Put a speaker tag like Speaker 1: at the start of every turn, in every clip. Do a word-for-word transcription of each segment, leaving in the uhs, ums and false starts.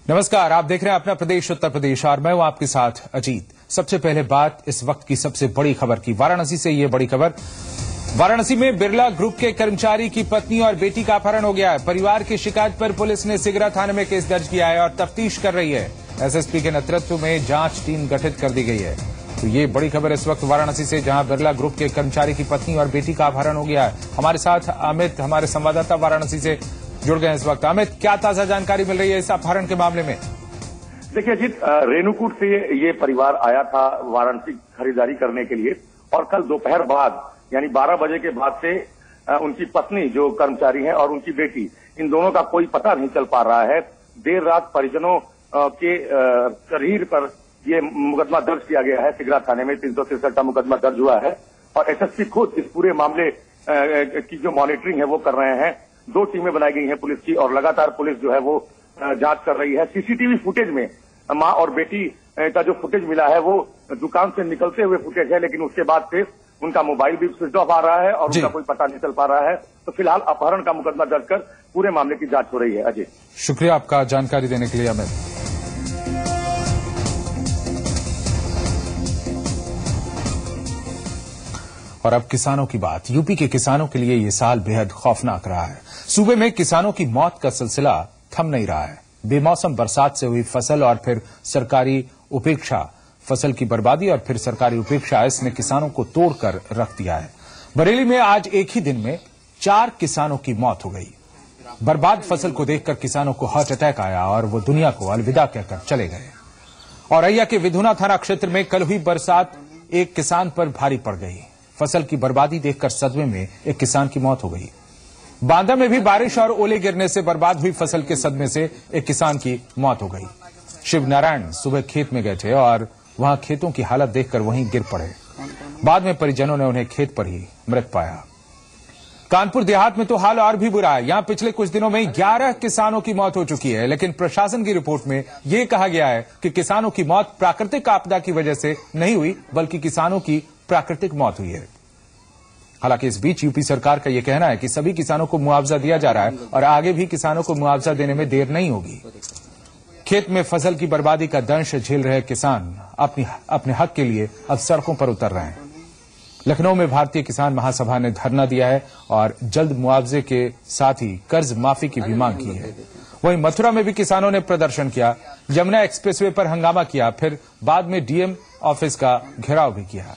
Speaker 1: नमस्कार, आप देख रहे हैं अपना प्रदेश उत्तर प्रदेश और मैं हूं आपके साथ अजीत। सबसे पहले बात इस वक्त की सबसे बड़ी खबर की। वाराणसी से ये बड़ी खबर। वाराणसी में बिरला ग्रुप के कर्मचारी की पत्नी और बेटी का अपहरण हो गया है। परिवार की शिकायत पर पुलिस ने सिगरा थाने में केस दर्ज किया है और तफ्तीश कर रही है। एसएसपी के नेतृत्व में जांच टीम गठित कर दी गई है। तो ये बड़ी खबर इस वक्त वाराणसी से, जहां बिरला ग्रुप के कर्मचारी की पत्नी और बेटी का अपहरण हो गया है। हमारे साथ अमित, हमारे संवाददाता वाराणसी से जुड़ गए इस वक्त। अमित, क्या ताजा जानकारी मिल रही है इस अपहरण के मामले में?
Speaker 2: देखिए अजीत, रेणुकूट से ये परिवार आया था वाराणसी खरीदारी करने के लिए और कल दोपहर बाद यानी बारह बजे के बाद से उनकी पत्नी जो कर्मचारी है और उनकी बेटी, इन दोनों का कोई पता नहीं चल पा रहा है। देर रात परिजनों के शरीर पर ये मुकदमा दर्ज किया गया है। सिगरा थाने में तीन सौ तिरसठ का मुकदमा दर्ज हुआ है और एसएसपी खुद इस पूरे मामले की जो मॉनिटरिंग है वो कर रहे हैं। दो टीमें बनाई गई हैं पुलिस की और लगातार पुलिस जो है वो जांच कर रही है। सीसीटीवी फुटेज में मां और बेटी का जो फुटेज मिला है वो दुकान से निकलते हुए फुटेज है, लेकिन उसके बाद से उनका मोबाइल भी स्विच ऑफ आ रहा है और उनका कोई पता नहीं चल पा रहा है। तो फिलहाल अपहरण का मुकदमा दर्ज कर पूरे मामले की जांच हो रही है। अजय,
Speaker 1: शुक्रिया आपका जानकारी देने के लिए अमित। और अब किसानों की बात। यूपी के किसानों के लिए ये साल बेहद खौफनाक रहा है। सूबे में किसानों की मौत का सिलसिला थम नहीं रहा है। बेमौसम बरसात से हुई फसल और फिर सरकारी उपेक्षा, फसल की बर्बादी और फिर सरकारी उपेक्षा, इसने किसानों को तोड़कर रख दिया है। बरेली में आज एक ही दिन में चार किसानों की मौत हो गई। बर्बाद फसल को देखकर किसानों को हार्ट अटैक आया और वो दुनिया को अलविदा कहकर चले गए। औरैया के विधुना थाना क्षेत्र में कल हुई बरसात एक किसान पर भारी पड़ गई। फसल की बर्बादी देखकर सदमे में एक किसान की मौत हो गई। बांदा में भी बारिश और ओले गिरने से बर्बाद हुई फसल के सदमे से एक किसान की मौत हो गई। शिव नारायण सुबह खेत में गए थे और वहां खेतों की हालत देखकर वहीं गिर पड़े। बाद में परिजनों ने उन्हें खेत पर ही मृत पाया। कानपुर देहात में तो हाल और भी बुरा है। यहां पिछले कुछ दिनों में ग्यारह किसानों की मौत हो चुकी है, लेकिन प्रशासन की रिपोर्ट में यह कहा गया है कि किसानों की मौत प्राकृतिक आपदा की वजह से नहीं हुई, बल्कि किसानों की प्राकृतिक मौत हुई है। हालांकि इस बीच यूपी सरकार का यह कहना है कि सभी किसानों को मुआवजा दिया जा रहा है और आगे भी किसानों को मुआवजा देने में देर नहीं होगी। खेत में फसल की बर्बादी का दंश झेल रहे किसान अपनी अपने हक के लिए अब सड़कों पर उतर रहे हैं। लखनऊ में भारतीय किसान महासभा ने धरना दिया है और जल्द मुआवजे के साथ ही कर्ज माफी की भी मांग की है। वहीं मथुरा में भी किसानों ने प्रदर्शन किया, यमुना एक्सप्रेसवे पर हंगामा किया, फिर बाद में डीएम ऑफिस का घेराव भी किया।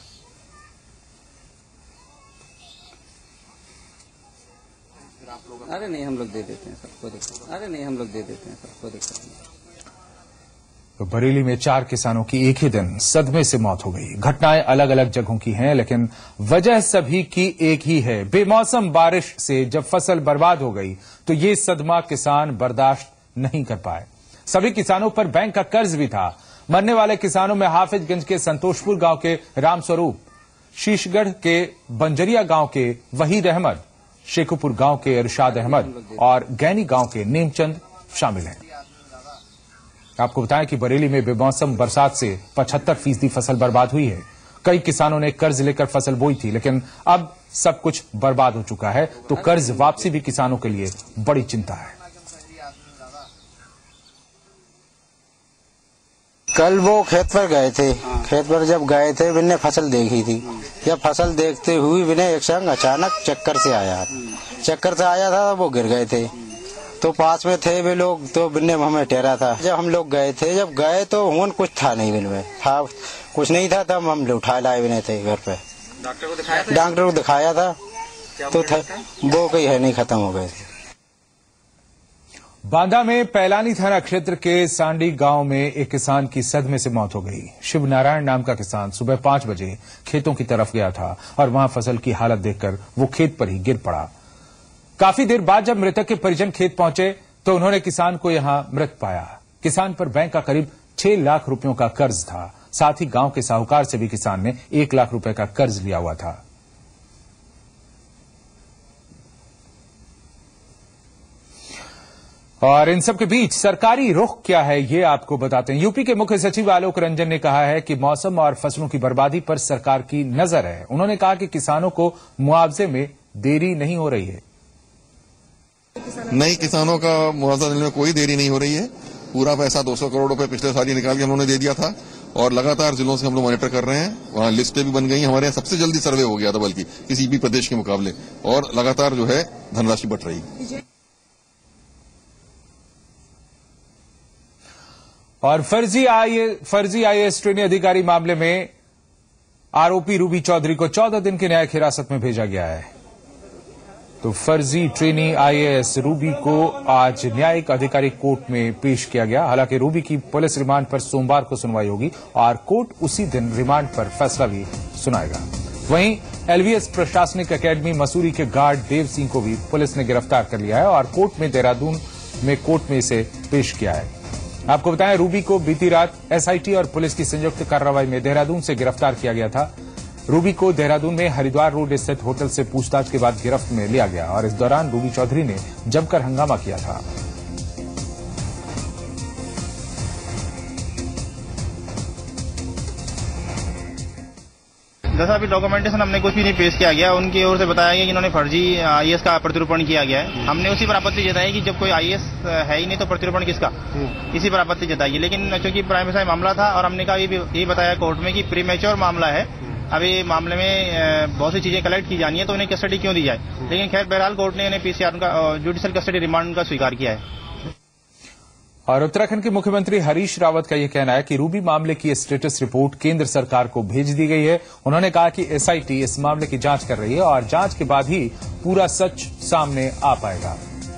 Speaker 3: अरे नहीं, हम लोग दे देते हैं सबको दिक्कत। अरे नहीं, हम लोग दे देते हैं सबको दिक्कत।
Speaker 1: तो बरेली में चार किसानों की एक ही दिन सदमे से मौत हो गई। घटनाएं अलग अलग जगहों की हैं, लेकिन वजह सभी की एक ही है। बेमौसम बारिश से जब फसल बर्बाद हो गई तो ये सदमा किसान बर्दाश्त नहीं कर पाए। सभी किसानों पर बैंक का कर्ज भी था। मरने वाले किसानों में हाफिजगंज के संतोषपुर गांव के रामस्वरूप, शीशगढ़ के बंजरिया गांव के वहीद अहमद, शेखुपुर गांव के इरशाद अहमद और गैनी गांव के नेमचंद शामिल हैं। आपको बताएं कि बरेली में बेमौसम बरसात से पचहत्तर फीसदी फसल बर्बाद हुई है। कई किसानों ने कर्ज लेकर फसल बोई थी, लेकिन अब सब कुछ बर्बाद हो चुका है, तो कर्ज वापसी भी किसानों के लिए बड़ी चिंता है।
Speaker 4: कल वो खेत पर गए थे। खेत पर जब गए थे बिन्ने फसल देखी थी। जब फसल देखते हुए बिन्ने एक संग अचानक चक्कर से आया चक्कर से आया था, वो गिर गए थे। तो पास में थे वे लोग, तो बिन्ने हमें ठहरा था। जब हम लोग गए थे, जब गए तो हुन कुछ था नहीं, बिन में था कुछ नहीं था। तब हम उठा लाए बिने थे घर पे।
Speaker 3: डॉक्टर को दिखाया था?
Speaker 4: डॉक्टर को दिखाया था तो था वो कहीं है नहीं, खत्म हो गए थे।
Speaker 1: बांदा में पैलानी थाना क्षेत्र के सांडी गांव में एक किसान की सदमे से मौत हो गई। शिव नारायण नाम का किसान सुबह पांच बजे खेतों की तरफ गया था और वहां फसल की हालत देखकर वो खेत पर ही गिर पड़ा। काफी देर बाद जब मृतक के परिजन खेत पहुंचे तो उन्होंने किसान को यहां मृत पाया। किसान पर बैंक का करीब छह लाख रुपयों का कर्ज था। साथ ही गांव के साहूकार से भी किसान ने एक लाख रुपए का कर्ज लिया हुआ था। और इन सब के बीच सरकारी रुख क्या है, ये आपको बताते हैं। यूपी के मुख्य सचिव आलोक रंजन ने कहा है कि मौसम और फसलों की बर्बादी पर सरकार की नजर है। उन्होंने कहा कि किसानों को मुआवजे में देरी नहीं हो रही है।
Speaker 5: नहीं, किसानों का मुआवजा देने में कोई देरी नहीं हो रही है पूरा पैसा दो सौ करोड़ रुपए पिछले साल ही निकाल के हम लोगों ने दे दिया था और लगातार जिलों से हम लोग मॉनिटर कर रहे हैं। वहां लिस्टें भी बन गई, हमारे यहाँ सबसे जल्दी सर्वे हो गया था बल्कि किसी भी प्रदेश के मुकाबले, और लगातार जो है धनराशि बट रही।
Speaker 1: और फर्जी आई फर्जी आईएएस ट्रेनी अधिकारी मामले में आरोपी रूबी चौधरी को चौदह दिन की न्यायिक हिरासत में भेजा गया है। तो फर्जी ट्रेनी आईएएस रूबी को आज न्यायिक अधिकारी कोर्ट में पेश किया गया। हालांकि रूबी की पुलिस रिमांड पर सोमवार को सुनवाई होगी और कोर्ट उसी दिन रिमांड पर फैसला भी सुनाएगा। वहीं एलवीएस प्रशासनिक अकेडमी मसूरी के गार्ड देव सिंह को भी पुलिस ने गिरफ्तार कर लिया है और कोर्ट में देहरादून में कोर्ट में इसे पेश किया है। आपको बताएं, रूबी को बीती रात एसआईटी और पुलिस की संयुक्त कार्रवाई में देहरादून से गिरफ्तार किया गया था। रूबी को देहरादून में हरिद्वार रोड स्थित होटल से पूछताछ के बाद गिरफ्त में लिया गया और इस दौरान रूबी चौधरी ने जमकर हंगामा किया था।
Speaker 6: जैसा अभी डॉक्यूमेंटेशन हमने कुछ भी नहीं पेश किया गया, उनकी ओर से बताया गया कि इन्होंने फर्जी आईएएस का प्रतिरूपण किया गया है। हमने उसी पर आपत्ति जताई कि जब कोई आईएएस है ही नहीं तो प्रतिरूपण किसका, इसी पर आपत्ति जताई। लेकिन चूंकि प्राइम साइड मामला था और हमने कहा ये भी बताया कोर्ट में कि प्रीमेच्योर मामला है, अभी मामले में बहुत सी चीजें कलेक्ट की जानी है तो उन्हें कस्टडी क्यों दी जाए। लेकिन खैर बहरहाल कोर्ट ने उन्हें पीसीआर का जुडिशियल कस्टडी रिमांड का स्वीकार किया है।
Speaker 1: और उत्तराखंड के मुख्यमंत्री हरीश रावत का यह कहना है कि रूबी मामले की स्टेटस रिपोर्ट केंद्र सरकार को भेज दी गई है। उन्होंने कहा कि एसआईटी इस मामले की जांच कर रही है और जांच के बाद ही पूरा सच सामने आ पाएगा।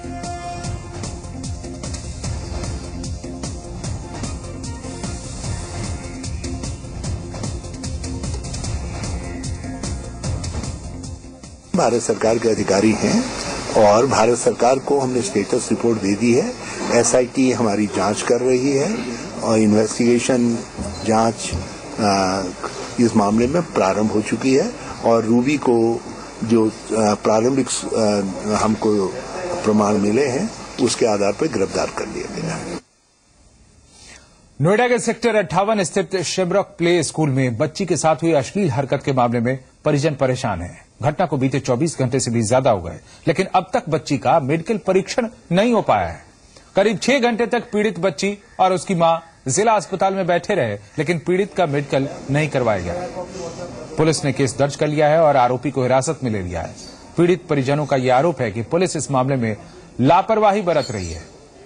Speaker 7: भारत सरकार के अधिकारी हैं और भारत सरकार को हमने स्टेटस रिपोर्ट दे दी है। एसआईटी हमारी जांच कर रही है और इन्वेस्टिगेशन जांच आ, इस मामले में प्रारंभ हो चुकी है और रूबी को जो प्रारंभिक हमको प्रमाण मिले हैं उसके आधार पर गिरफ्तार कर लिया गया है।
Speaker 1: नोएडा के सेक्टर अट्ठावन स्थित शिवरक प्ले स्कूल में बच्ची के साथ हुई अश्लील हरकत के मामले में परिजन परेशान हैं। घटना को बीते चौबीस घंटे से भी ज्यादा हो गए, लेकिन अब तक बच्ची का मेडिकल परीक्षण नहीं हो पाया है। करीब छह घंटे तक पीड़ित बच्ची और उसकी मां जिला अस्पताल में बैठे रहे, लेकिन पीड़ित का मेडिकल नहीं करवाया गया। पुलिस ने केस दर्ज कर लिया है और आरोपी को हिरासत में ले लिया है। पीड़ित परिजनों का यह आरोप है कि पुलिस इस मामले में लापरवाही बरत रही है।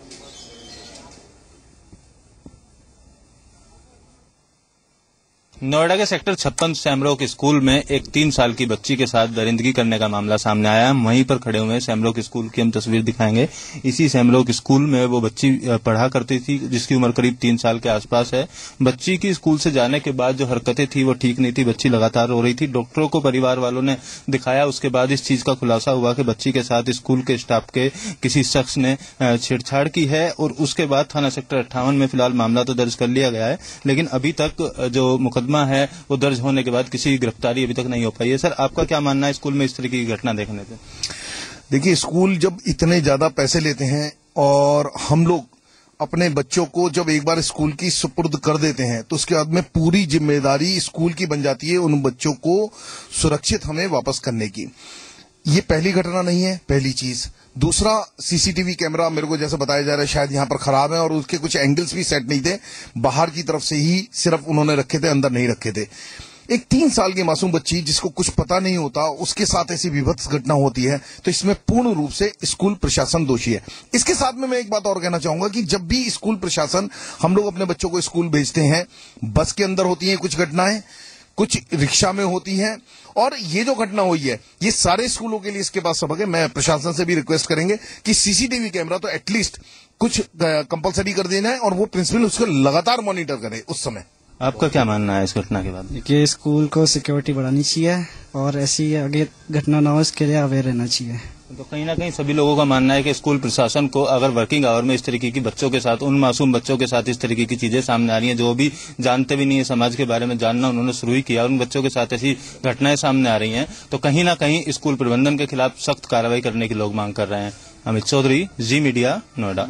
Speaker 8: नोएडा के सेक्टर छप्पन सैमरोक स्कूल में एक तीन साल की बच्ची के साथ दरिंदगी करने का मामला सामने आया। वहीं पर खड़े हुए सैमरोक स्कूल की हम तस्वीर दिखाएंगे। इसी सैमरोक स्कूल में वो बच्ची पढ़ा करती थी जिसकी उम्र करीब तीन साल के आसपास है। बच्ची की स्कूल से जाने के बाद जो हरकतें थी वो ठीक नहीं थी। बच्ची लगातार रो रही थी। डॉक्टरों को परिवार वालों ने दिखाया। उसके बाद इस चीज का खुलासा हुआ कि बच्ची के साथ स्कूल के स्टाफ के किसी शख्स ने छेड़छाड़ की है और उसके बाद थाना सेक्टर अट्ठावन में फिलहाल मामला तो दर्ज कर लिया गया है, लेकिन अभी तक जो है वो दर्ज होने के बाद किसी गिरफ्तारी अभी तक नहीं हो पाई है। सर, आपका क्या मानना है स्कूल में इस तरह की घटना देखने से?
Speaker 9: देखिए, स्कूल जब इतने ज्यादा पैसे लेते हैं और हम लोग अपने बच्चों को जब एक बार स्कूल की सुपुर्द कर देते हैं तो उसके बाद में पूरी जिम्मेदारी स्कूल की बन जाती है उन बच्चों को सुरक्षित हमें वापस करने की। ये पहली घटना नहीं है, पहली चीज। दूसरा, सीसीटीवी कैमरा मेरे को जैसा बताया जा रहा है शायद यहाँ पर खराब है और उसके कुछ एंगल्स भी सेट नहीं थे। बाहर की तरफ से ही सिर्फ उन्होंने रखे थे, अंदर नहीं रखे थे। एक तीन साल की मासूम बच्ची जिसको कुछ पता नहीं होता उसके साथ ऐसी विभत्स घटना होती है तो इसमें पूर्ण रूप से स्कूल प्रशासन दोषी है। इसके साथ में मैं एक बात और कहना चाहूंगा कि जब भी स्कूल प्रशासन, हम लोग अपने बच्चों को स्कूल भेजते हैं, बस के अंदर होती हैं कुछ घटनाएं, कुछ रिक्शा में होती हैं, और ये जो घटना हुई है ये सारे स्कूलों के लिए इसके बाद सबक है। मैं प्रशासन से भी रिक्वेस्ट करेंगे कि सीसीटीवी कैमरा तो एटलीस्ट कुछ कंपलसरी कर देना है और वो प्रिंसिपल उसको लगातार मॉनिटर करे उस समय।
Speaker 8: आपका क्या मानना है इस घटना के बाद?
Speaker 10: कि स्कूल को सिक्योरिटी बढ़ानी चाहिए और ऐसी आगे घटना ना हो इसके लिए अवेयर रहना चाहिए।
Speaker 8: तो कहीं ना कहीं सभी लोगों का मानना है कि स्कूल प्रशासन को अगर वर्किंग आवर में इस तरीके की बच्चों के साथ, उन मासूम बच्चों के साथ इस तरीके की चीजें सामने आ रही हैं जो भी जानते भी नहीं है, समाज के बारे में जानना उन्होंने शुरू ही किया, उन बच्चों के साथ ऐसी घटनाएं सामने आ रही हैं, तो कहीं ना कहीं स्कूल प्रबंधन के खिलाफ सख्त कार्रवाई करने की लोग मांग कर रहे हैं। अमित चौधरी, जी मीडिया, नोएडा।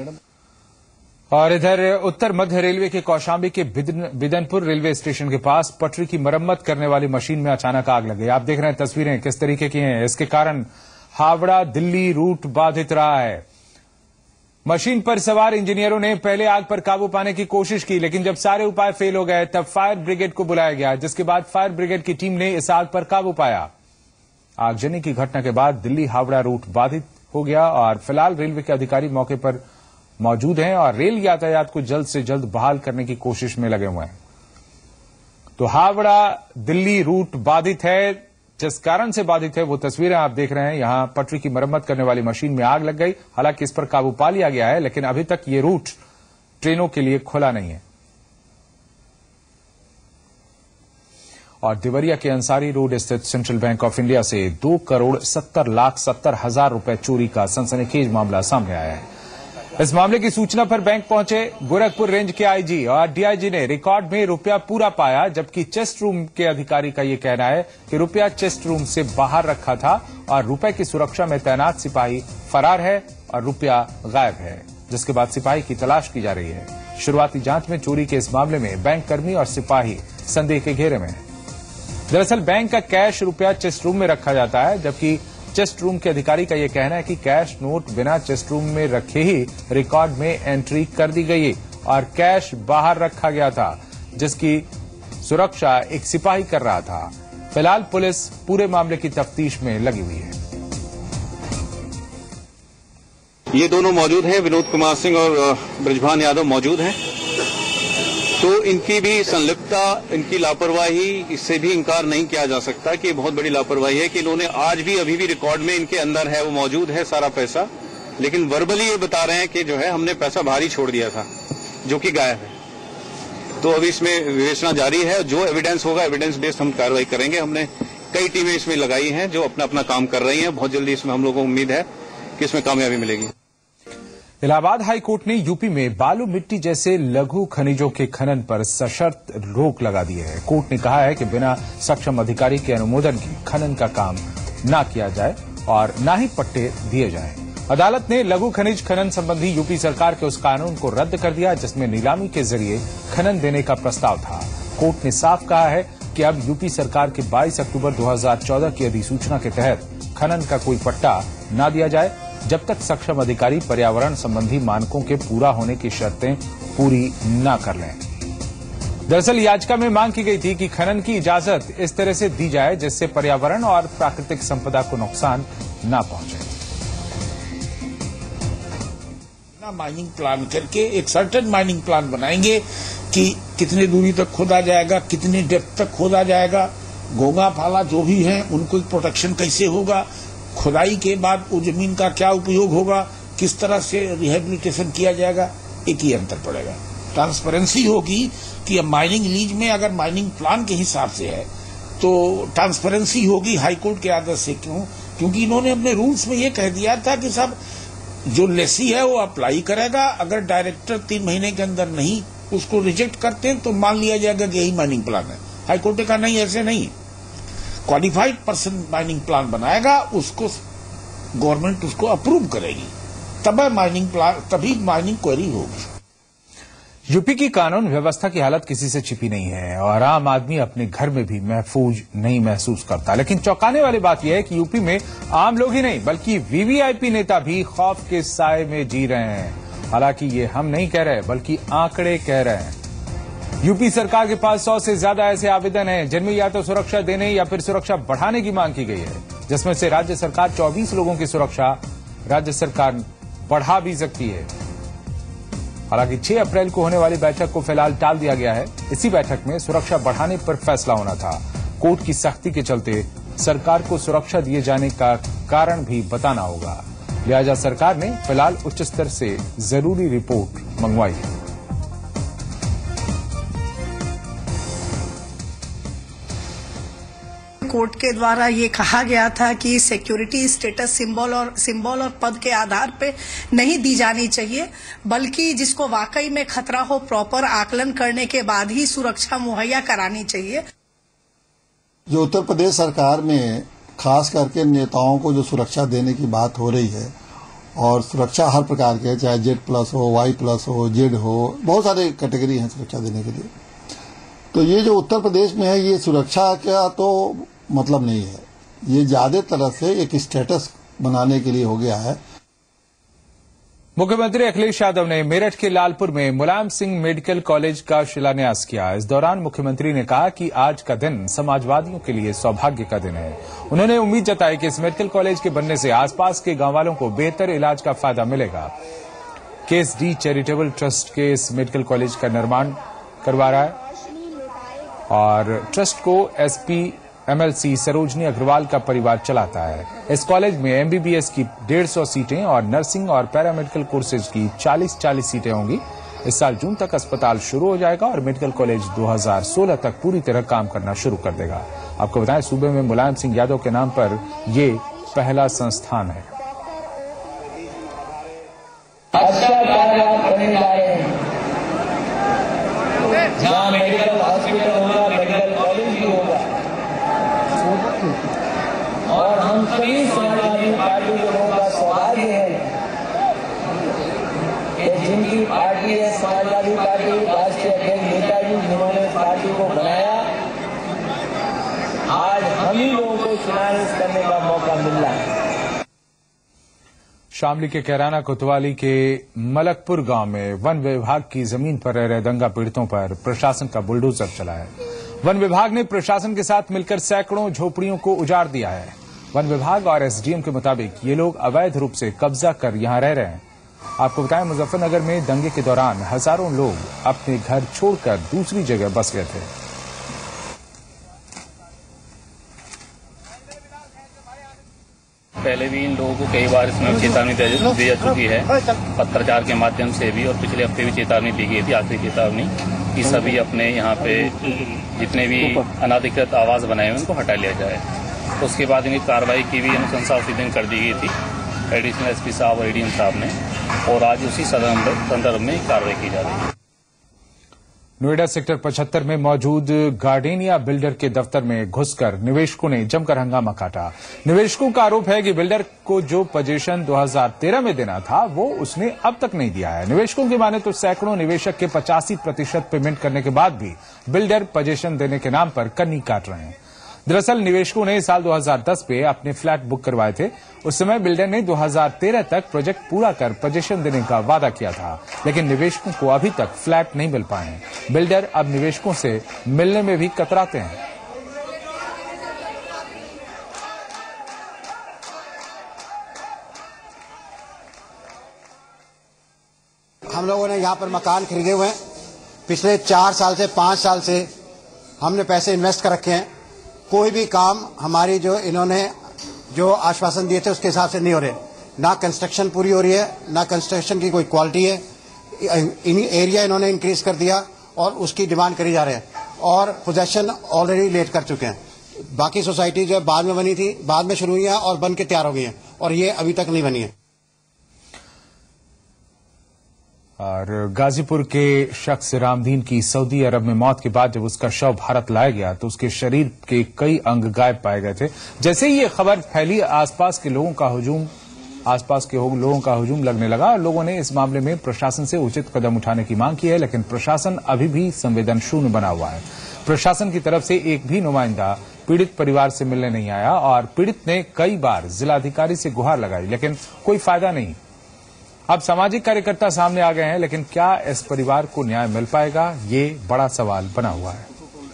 Speaker 1: और इधर उत्तर मध्य रेलवे के कौशाम्बी के बिदनपुर रेलवे स्टेशन के पास पटरी की मरम्मत करने वाली मशीन में अचानक आग लग गई। आप देख रहे हैं तस्वीरें किस तरीके की हैं। इसके कारण हावड़ा दिल्ली रूट बाधित रहा है। मशीन पर सवार इंजीनियरों ने पहले आग पर काबू पाने की कोशिश की, लेकिन जब सारे उपाय फेल हो गए तब फायर ब्रिगेड को बुलाया गया, जिसके बाद फायर ब्रिगेड की टीम ने इस आग पर काबू पाया। आगजनी की घटना के बाद दिल्ली हावड़ा रूट बाधित हो गया और फिलहाल रेलवे के अधिकारी मौके पर मौजूद हैं और रेल यातायात को जल्द से जल्द बहाल करने की कोशिश में लगे हुए हैं। तो हावड़ा दिल्ली रूट बाधित है। जिस कारण से बाधित है वो तस्वीरें आप देख रहे हैं। यहां पटरी की मरम्मत करने वाली मशीन में आग लग गई। हालांकि इस पर काबू पा लिया गया है, लेकिन अभी तक ये रूट ट्रेनों के लिए खुला नहीं है। और देवरिया के अंसारी रोड स्थित सेंट्रल बैंक ऑफ इंडिया से दो करोड़ सत्तर लाख सत्तर हजार रुपए चोरी का सनसनीखेज मामला सामने आया है। इस मामले की सूचना पर बैंक पहुंचे गोरखपुर रेंज के आईजी और डीआईजी ने रिकॉर्ड में रुपया पूरा पाया, जबकि चेस्ट रूम के अधिकारी का यह कहना है कि रुपया चेस्ट रूम से बाहर रखा था और रुपए की सुरक्षा में तैनात सिपाही फरार है और रुपया गायब है, जिसके बाद सिपाही की तलाश की जा रही है। शुरुआती जांच में चोरी के इस मामले में बैंक कर्मी और सिपाही संदेह के घेरे में है। दरअसल बैंक का कैश रुपया चेस्ट रूम में रखा जाता है, जबकि चेस्ट रूम के अधिकारी का यह कहना है कि कैश नोट बिना चेस्ट रूम में रखे ही रिकॉर्ड में एंट्री कर दी गई और कैश बाहर रखा गया था, जिसकी सुरक्षा एक सिपाही कर रहा था। फिलहाल पुलिस पूरे मामले की तफ्तीश में लगी हुई है।
Speaker 11: ये दोनों मौजूद हैं, विनोद कुमार सिंह और ब्रजभान यादव मौजूद हैं। तो इनकी भी संलिप्तता, इनकी लापरवाही, इससे भी इंकार नहीं किया जा सकता कि बहुत बड़ी लापरवाही है कि इन्होंने आज भी अभी भी रिकॉर्ड में इनके अंदर है, वो मौजूद है सारा पैसा, लेकिन वर्बली ये बता रहे हैं कि जो है हमने पैसा बाहर ही छोड़ दिया था, जो कि गायब है। तो अभी इसमें विवेचना जारी है। जो एविडेंस होगा, एविडेंस बेस्ड हम कार्रवाई करेंगे। हमने कई टीमें इसमें लगाई हैं जो अपना अपना काम कर रही हैं। बहुत जल्दी इसमें हम लोगों को उम्मीद है कि इसमें कामयाबी मिलेगी।
Speaker 1: इलाहाबाद हाई कोर्ट ने यूपी में बालू मिट्टी जैसे लघु खनिजों के खनन पर सशर्त रोक लगा दी है। कोर्ट ने कहा है कि बिना सक्षम अधिकारी के अनुमोदन के खनन का काम न किया जाए और न ही पट्टे दिए जाएं। अदालत ने लघु खनिज खनन संबंधी यूपी सरकार के उस कानून को रद्द कर दिया जिसमें नीलामी के जरिए खनन देने का प्रस्ताव था। कोर्ट ने साफ कहा है कि अब यूपी सरकार के बाईस अक्टूबर दो हजार चौदह की अधिसूचना के तहत खनन का कोई पट्टा न दिया जाए जब तक सक्षम अधिकारी पर्यावरण संबंधी मानकों के पूरा होने की शर्तें पूरी न कर लें। दरअसल याचिका में मांग की गई थी कि खनन की इजाजत इस तरह से दी जाए जिससे पर्यावरण और प्राकृतिक संपदा को नुकसान न पहुंचे।
Speaker 12: माइनिंग प्लान करके एक सर्टेन माइनिंग प्लान बनाएंगे कि कितनी दूरी तक खोदा जाएगा, कितनी डेप्थ तक खोदा जाएगा, घोंगा फाला जो भी है उनको प्रोटेक्शन कैसे होगा, खुदाई के बाद वो जमीन का क्या उपयोग होगा, किस तरह से रिहेबिलिटेशन किया जाएगा। एक ही अंतर पड़ेगा, ट्रांसपेरेंसी होगी कि अब माइनिंग लीज में अगर माइनिंग प्लान के हिसाब से है तो ट्रांसपेरेंसी होगी हाईकोर्ट के आदेश से। क्यों? क्योंकि इन्होंने अपने रूल्स में ये कह दिया था कि साहब जो लेसी है वो अप्लाई करेगा, अगर डायरेक्टर तीन महीने के अंदर नहीं उसको रिजेक्ट करते हैं तो मान लिया जाएगा कि यही माइनिंग प्लान है। हाईकोर्ट ने कहा नहीं, ऐसे नहीं, क्वालिफाइड पर्सन माइनिंग प्लान बनाएगा, उसको गवर्नमेंट उसको अप्रूव करेगी, तब माइनिंग प्लान तभी माइनिंग क्वेरी होगी।
Speaker 1: यूपी की कानून व्यवस्था की हालत किसी से छिपी नहीं है और आम आदमी अपने घर में भी महफूज नहीं महसूस करता। लेकिन चौंकाने वाली बात यह है कि यूपी में आम लोग ही नहीं बल्कि वीवीआईपी नेता भी खौफ के साए में जी रहे हैं। हालांकि ये हम नहीं कह रहे बल्कि आंकड़े कह रहे हैं। यूपी सरकार के पास सौ से ज्यादा ऐसे आवेदन हैं जिनमें या तो सुरक्षा देने या फिर सुरक्षा बढ़ाने की मांग की गई है, जिसमें से राज्य सरकार चौबीस लोगों की सुरक्षा राज्य सरकार बढ़ा भी सकती है। हालांकि छह अप्रैल को होने वाली बैठक को फिलहाल टाल दिया गया है। इसी बैठक में सुरक्षा बढ़ाने पर फैसला होना था। कोर्ट की सख्ती के चलते सरकार को सुरक्षा दिए जाने का कारण भी बताना होगा, लिहाजा सरकार ने फिलहाल उच्च स्तर से जरूरी रिपोर्ट मंगवाई है।
Speaker 13: कोर्ट के द्वारा ये कहा गया था कि सिक्योरिटी स्टेटस सिंबल और सिंबल और पद के आधार पे नहीं दी जानी चाहिए, बल्कि जिसको वाकई में खतरा हो प्रॉपर आकलन करने के बाद ही सुरक्षा मुहैया करानी चाहिए।
Speaker 14: जो उत्तर प्रदेश सरकार में खास करके नेताओं को जो सुरक्षा देने की बात हो रही है, और सुरक्षा हर प्रकार के, चाहे जेड प्लस हो, वाई प्लस हो, जेड हो, बहुत सारे कैटेगरी हैं सुरक्षा देने के लिए। तो ये जो उत्तर प्रदेश में है ये सुरक्षा का तो मतलब नहीं है, ये ज्यादा तरह से एक स्टेटस बनाने के लिए हो गया है।
Speaker 1: मुख्यमंत्री अखिलेश यादव ने मेरठ के लालपुर में मुलायम सिंह मेडिकल कॉलेज का शिलान्यास किया। इस दौरान मुख्यमंत्री ने कहा कि आज का दिन समाजवादियों के लिए सौभाग्य का दिन है। उन्होंने उम्मीद जताई कि इस मेडिकल कॉलेज के बनने से आसपास के गांव वालों को बेहतर इलाज का फायदा मिलेगा। केएसडी चैरिटेबल ट्रस्ट के इस मेडिकल कॉलेज का निर्माण करवा रहा है और ट्रस्ट को एसपी एमएलसी सरोजनी अग्रवाल का परिवार चलाता है। इस कॉलेज में एमबीबीएस की डेढ़ सौ सीटें और नर्सिंग और पैरामेडिकल कोर्सेज की चालीस चालीस सीटें होंगी। इस साल जून तक अस्पताल शुरू हो जाएगा और मेडिकल कॉलेज दो हज़ार सोलह तक पूरी तरह काम करना शुरू कर देगा। आपको बताएं, सूबे में मुलायम सिंह यादव के नाम पर ये पहला संस्थान है।
Speaker 15: अच्छा कार्य आप करने जा रहे हैं, जहाँ मेडिकल हॉस्पिटल होगा, मेडिकल कॉलेज भी होगा और हम सभी समाजवादी पार्टी के लोगों का सौभाग्य है कि जिनकी पार्टी है समाजवादी पार्टी, राष्ट्रीय अध्यक्ष नेताजी जिन्होंने पार्टी को बनाया, आज हम ही लोगों को शिलान्यास करने का मौका मिल रहा है।
Speaker 1: शामली के कैराना कोतवाली के मलकपुर गांव में वन विभाग की जमीन पर रह रहे दंगा पीड़ितों पर प्रशासन का बुलडोजर चला है। वन विभाग ने प्रशासन के साथ मिलकर सैकड़ों झोपड़ियों को उजाड़ दिया है। वन विभाग और एसडीएम के मुताबिक ये लोग अवैध रूप से कब्जा कर यहां रह रहे हैं। आपको बताएं, मुजफ्फरनगर में दंगे के दौरान हजारों लोग अपने घर छोड़कर दूसरी जगह बस गए थे।
Speaker 16: पहले भी इन लोगों को कई बार इसमें चेतावनी दी जा चुकी है, पत्राचार के माध्यम से भी, और पिछले हफ्ते भी चेतावनी दी गई थी, आखिरी चेतावनी कि सभी अपने यहाँ पे जितने भी अनाधिकृत आवास बनाए हुए उनको हटा लिया जाए। उसके बाद इनकी कार्रवाई की भी अनुशंसा उसी दिन कर दी गई थी एडिशनल एसपी साहब और एडीएम साहब ने, और आज उसी संदर्भ में कार्रवाई की जा रही है।
Speaker 1: नोएडा सेक्टर पचहत्तर में मौजूद गार्डेनिया बिल्डर के दफ्तर में घुसकर निवेशकों ने जमकर हंगामा काटा। निवेशकों का आरोप है कि बिल्डर को जो पोजीशन दो हज़ार तेरह में देना था वो उसने अब तक नहीं दिया है। निवेशकों की माने तो सैकड़ों निवेशक के पचासी प्रतिशत पेमेंट करने के बाद भी बिल्डर पोजीशन देने के नाम पर कन्नी काट रहे हैं। दरअसल निवेशकों ने साल दो हज़ार दस में अपने फ्लैट बुक करवाए थे। उस समय बिल्डर ने दो हज़ार तेरह तक प्रोजेक्ट पूरा कर पोजीशन देने का वादा किया था, लेकिन निवेशकों को अभी तक फ्लैट नहीं मिल पाए हैं। बिल्डर अब निवेशकों से मिलने में भी कतराते हैं।
Speaker 17: हम लोगों ने यहाँ पर मकान खरीदे हुए हैं। पिछले चार साल से पांच साल से हमने पैसे इन्वेस्ट कर रखे हैं। कोई भी काम हमारी जो इन्होंने जो आश्वासन दिए थे उसके हिसाब से नहीं हो रहे। ना कंस्ट्रक्शन पूरी हो रही है, ना कंस्ट्रक्शन की कोई क्वालिटी है। इन एरिया इन्होंने इंक्रीज कर दिया और उसकी डिमांड करी जा रहे हैं, और पोजेशन ऑलरेडी लेट कर चुके हैं। बाकी सोसाइटी जो बाद में बनी थी, बाद में शुरू हुई है और बन के तैयार हो गई है, और ये अभी तक नहीं बनी है।
Speaker 1: और गाजीपुर के शख्स रामदीन की सऊदी अरब में मौत के बाद जब उसका शव भारत लाया गया तो उसके शरीर के कई अंग गायब पाए गए थे। जैसे ही ये खबर फैली, आसपास के लोगों का हुजूम आसपास के लोगों का हुजूम लगने लगा और लोगों ने इस मामले में प्रशासन से उचित कदम उठाने की मांग की है, लेकिन प्रशासन अभी भी संवेदन शून्य बना हुआ है। प्रशासन की तरफ से एक भी नुमाइंदा पीड़ित परिवार से मिलने नहीं आया और पीड़ित ने कई बार जिलाधिकारी से गुहार लगाई, लेकिन कोई फायदा नहीं। अब सामाजिक कार्यकर्ता सामने आ गए हैं, लेकिन क्या इस परिवार को न्याय मिल पाएगा, ये बड़ा सवाल बना हुआ है।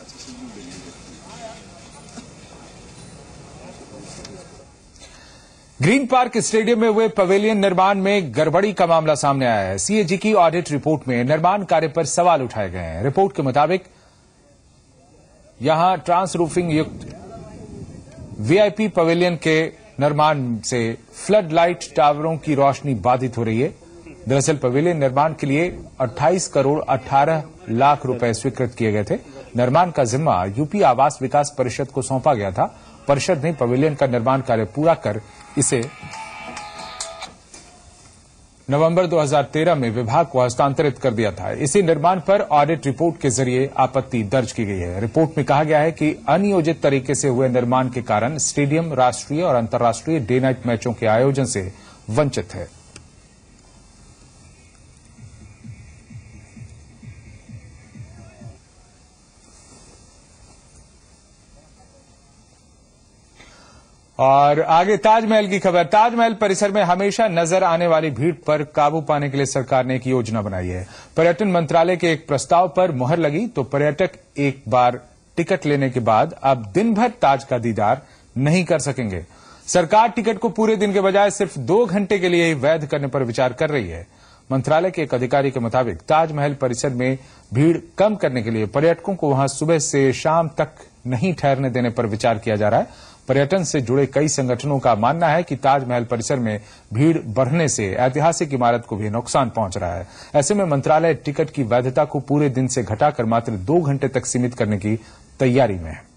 Speaker 1: ग्रीन पार्क स्टेडियम में हुए पवेलियन निर्माण में गड़बड़ी का मामला सामने आया है। सीएजी की ऑडिट रिपोर्ट में निर्माण कार्य पर सवाल उठाए गए हैं। रिपोर्ट के मुताबिक यहां ट्रांस रूफिंग युक्त वीआईपी पवेलियन के निर्माण से फ्लड लाइट टावरों की रोशनी बाधित हो रही है। दरअसल पवेलियन निर्माण के लिए अट्ठाईस करोड़ अठारह लाख रुपए स्वीकृत किए गए थे। निर्माण का जिम्मा यूपी आवास विकास परिषद को सौंपा गया था। परिषद ने पवेलियन का निर्माण कार्य पूरा कर इसे नवंबर दो हज़ार तेरह में विभाग को हस्तांतरित कर दिया था। इसी निर्माण पर ऑडिट रिपोर्ट के जरिए आपत्ति दर्ज की गई है। रिपोर्ट में कहा गया है कि अनियोजित तरीके से हुए निर्माण के कारण स्टेडियम राष्ट्रीय और अंतर्राष्ट्रीय डे नाइट मैचों के आयोजन से वंचित है। और आगे ताजमहल की खबर। ताजमहल परिसर में हमेशा नजर आने वाली भीड़ पर काबू पाने के लिए सरकार ने एक योजना बनाई है। पर्यटन मंत्रालय के एक प्रस्ताव पर मुहर लगी तो पर्यटक एक बार टिकट लेने के बाद अब दिन भर ताज का दीदार नहीं कर सकेंगे। सरकार टिकट को पूरे दिन के बजाय सिर्फ दो घंटे के लिए ही वैध करने पर विचार कर रही है। मंत्रालय के एक अधिकारी के मुताबिक ताजमहल परिसर में भीड़ कम करने के लिए पर्यटकों को वहां सुबह से शाम तक नहीं ठहरने देने पर विचार किया जा रहा है। पर्यटन से जुड़े कई संगठनों का मानना है कि ताजमहल परिसर में भीड़ बढ़ने से ऐतिहासिक इमारत को भी नुकसान पहुंच रहा है। ऐसे में मंत्रालय टिकट की वैधता को पूरे दिन से घटाकर मात्र दो घंटे तक सीमित करने की तैयारी में है।